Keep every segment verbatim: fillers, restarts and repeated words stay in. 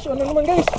fish on na naman guys.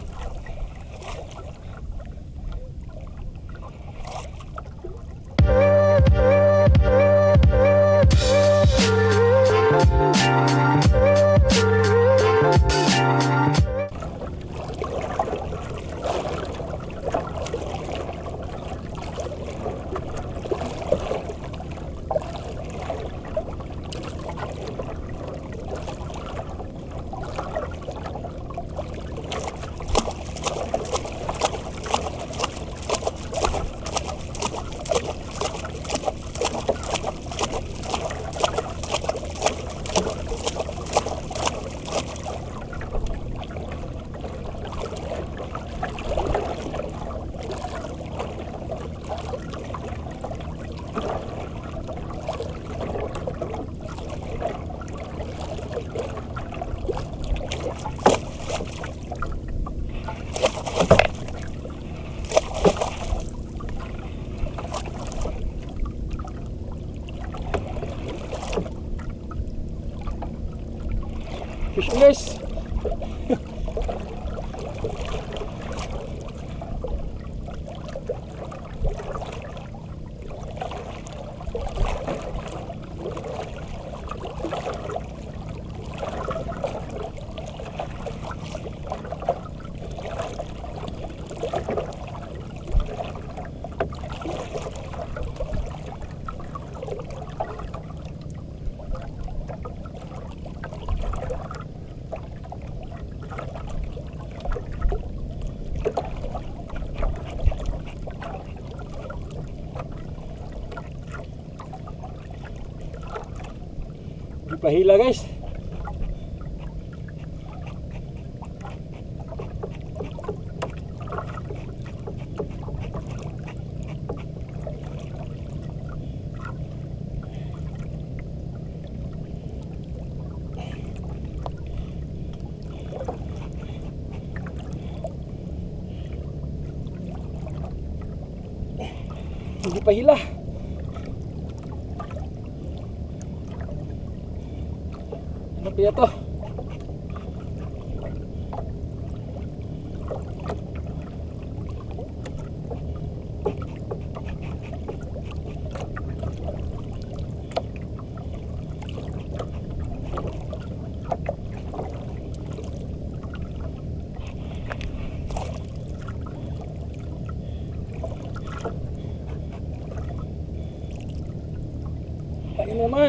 Fish on guys. Di pahila guys. Hindi pahila. Ano kaya to? Ayun naman.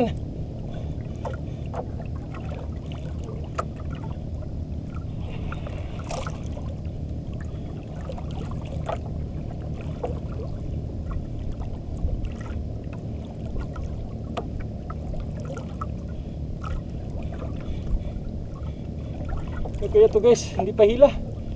Ano kaya to guys? Hindi pahila.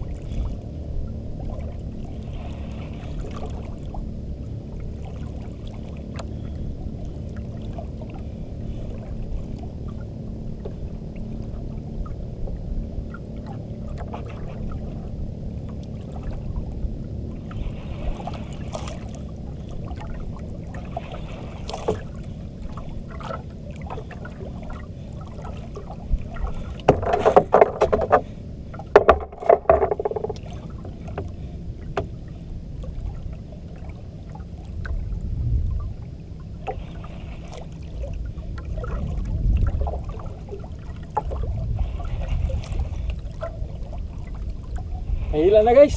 Nahila na guys.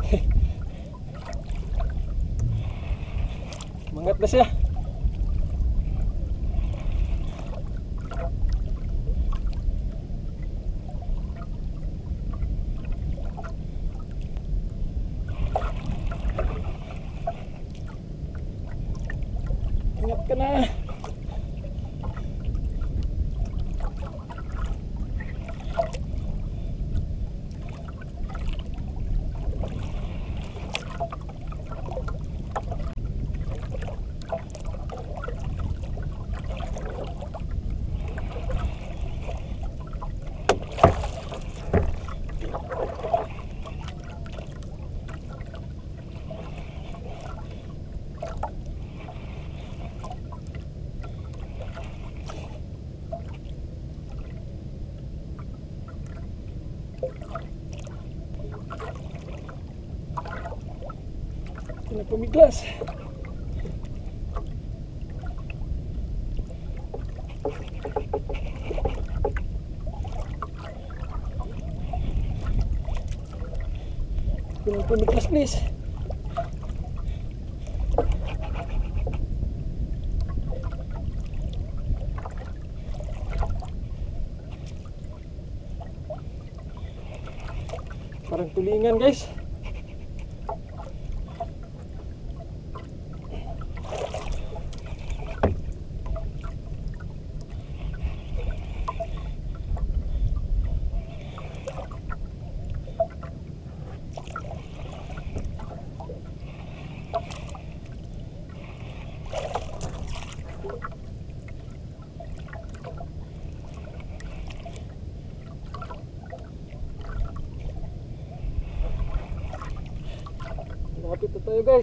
Mangat na siya. Ingat ka na. May pumiglas. May pumiglas, please. Parang tulingan, guys. Lapit na tayo, guys.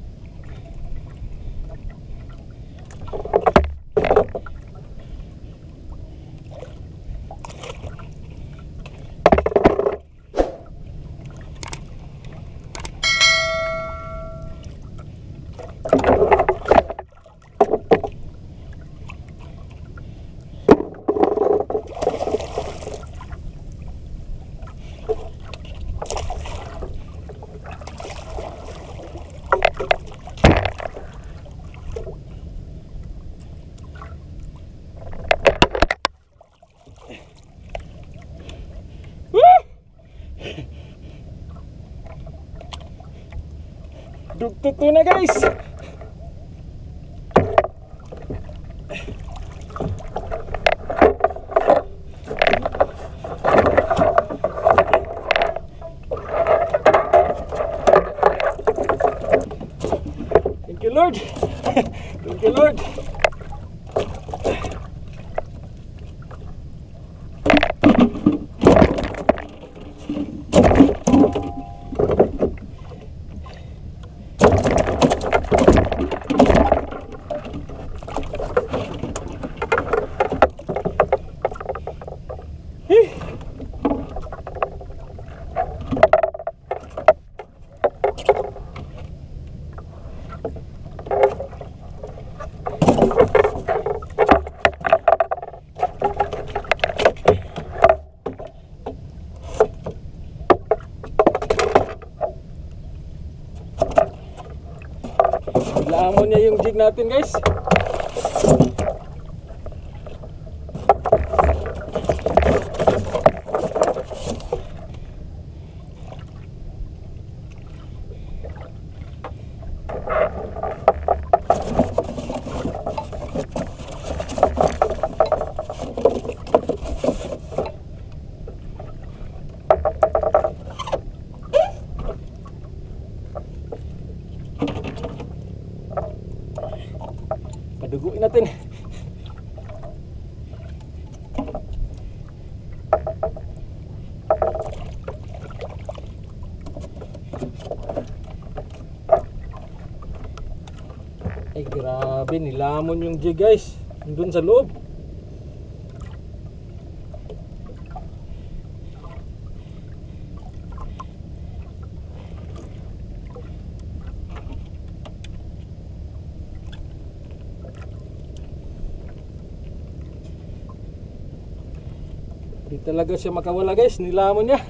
Dugtut na, guys. Thank you, Lord. Thank you, Lord. Lamon niya yung jig natin, guys. Paduguin natin. Ay, grabe, nilamon yung jig, guys. Doon sa loob. Di talaga siya makawala, guys, nilamon niya.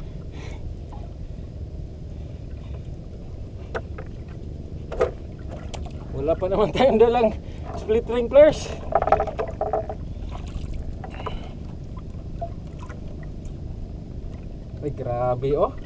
Wala pa naman tayong dalang split ring pliers. Ay, grabe, oh.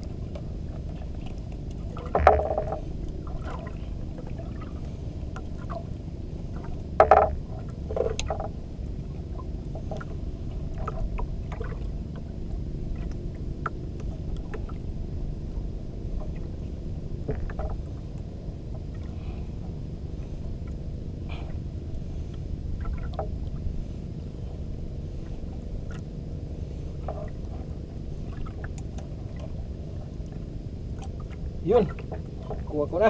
Yun, kuha ko na.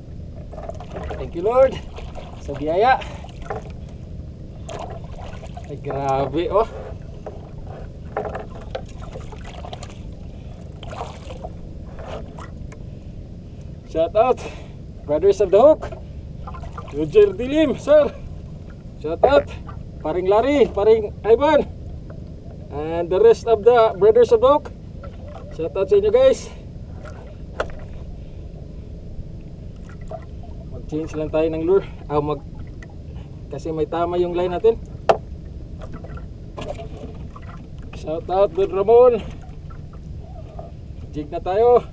Thank you, Lord, sa biyaya. Ay, Ay grabe oh. Shout out Brothers of the Hook, Roger Dilim, sir. Shout out paring Larry, paring Ivan, and the rest of the Brothers of the Hook. Shout out sa inyo guys. Mag-change lang tayo ng lure. Ah, mag kasi may tama yung line natin. Shout out Don Ramon. Jig na tayo.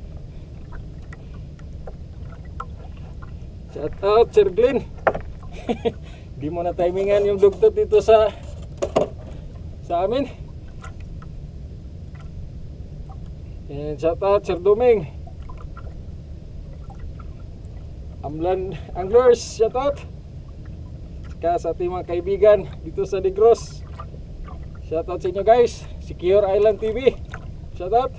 Shout out Sir Glenn. Di mo na timingan yung dugtot dito sa sa amin. And shout out Sir Doming. Amlan Anglers, shout out. Saka sa ating mga kaibigan dito sa Negros. Shout out sa inyo guys. Secure Island T V. Shout out.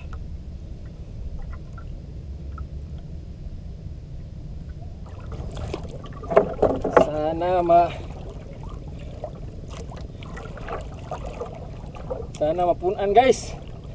Sana ma Sana mapunan guys.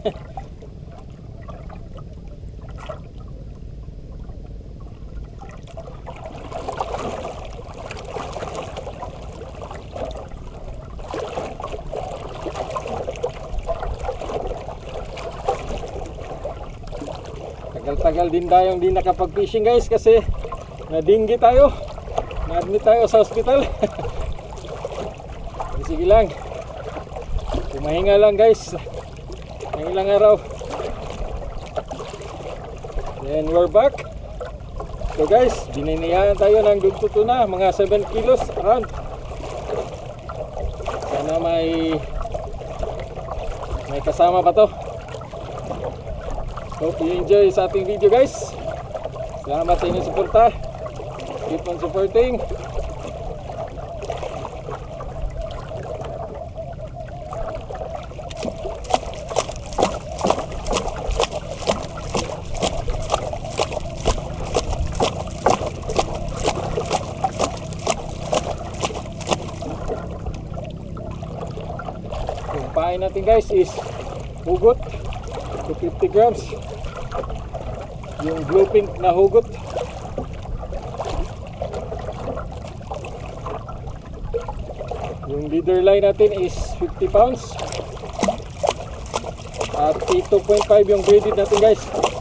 Tagal-tagal din tayong di nakapag-fishing guys kasi nadinggi tayo. Na-admit tayo sa hospital. Sige lang. Kumahinga lang guys. Ng ilang araw. Then we're back. So guys, bininihan tayo ng dugtut na mga seven kilos around. Sana may may kasama pa to. Hope you enjoy sa ating video guys. Salamat sa inyong suporta. Keep on supporting. Yung pain natin guys is hugot, two hundred fifty grams. Yung blue pink na hugot. Yung leader line natin is fifty pounds. At two point five yung braided natin guys.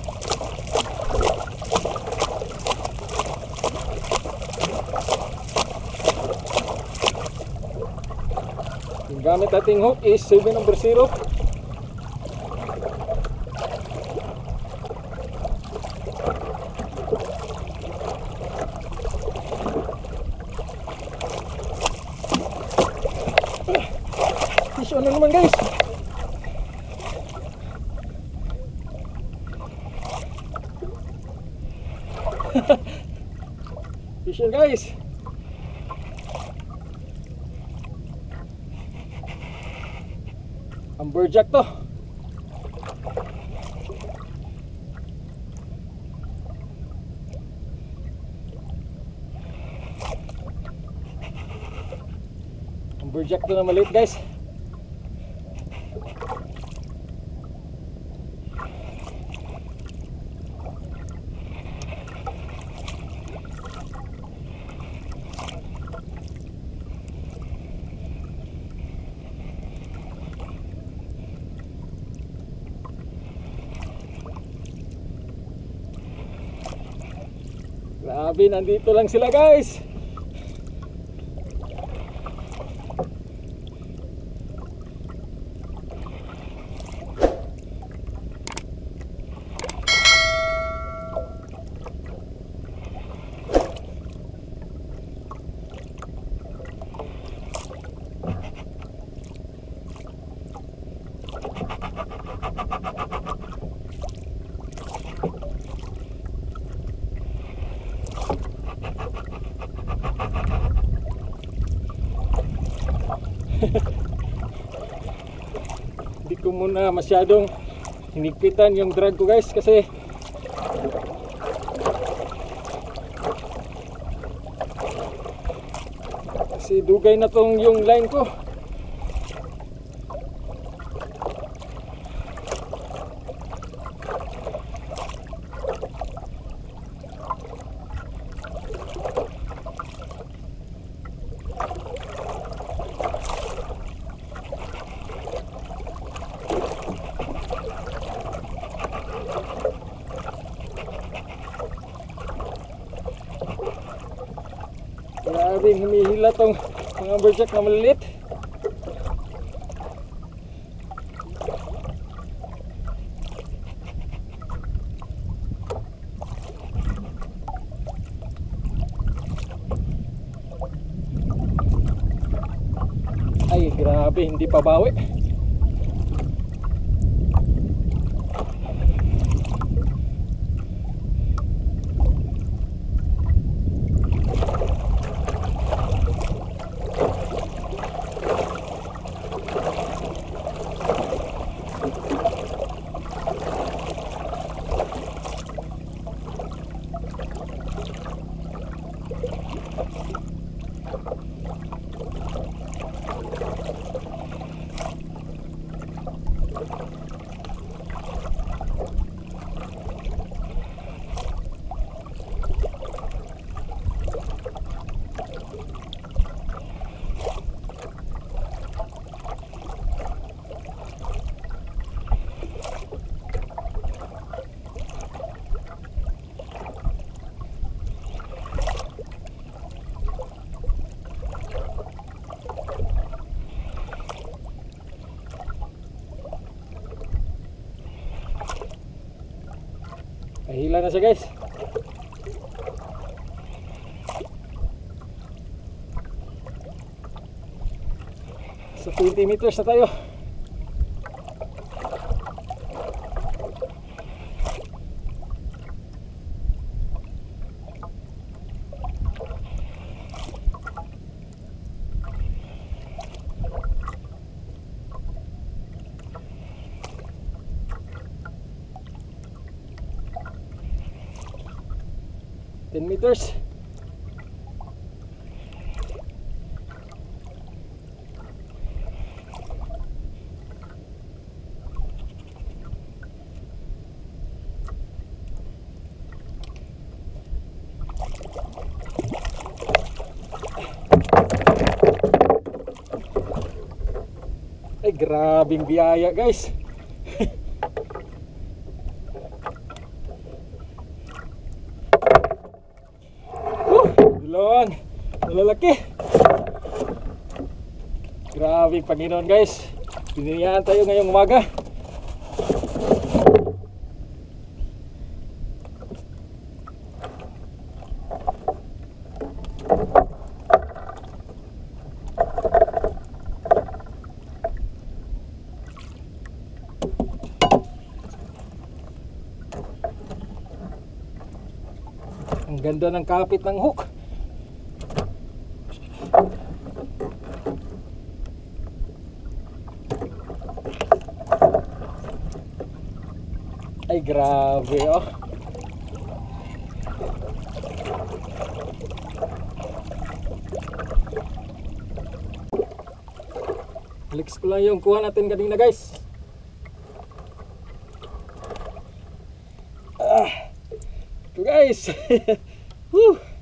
Yung gamit nating hook is seven number zero. Fish on na naman guys. Fish on guys. Amberjack to. Amberjack to na maliit guys. Grabe, nandito lang sila guys. Hindi ko muna masyadong hinigpitan yung drag ko guys kasi kasi dugay na tong yung line ko. Grabe humihila tong mga amberjack na maliit. Ay, grabe, hindi pa bawi. Hila na siya guys. So twenty meters na tayo. ten meters. Ay, grabing biyaya guys. Dalawang malalaki. Grabe Panginoon guys. Biniyaan tayo ngayong umaga. Ang ganda ng kapit ng hook. Ay, grabe oh. Flex ko lang yung kuha natin kanina guys. Ah, ito guys. Woo.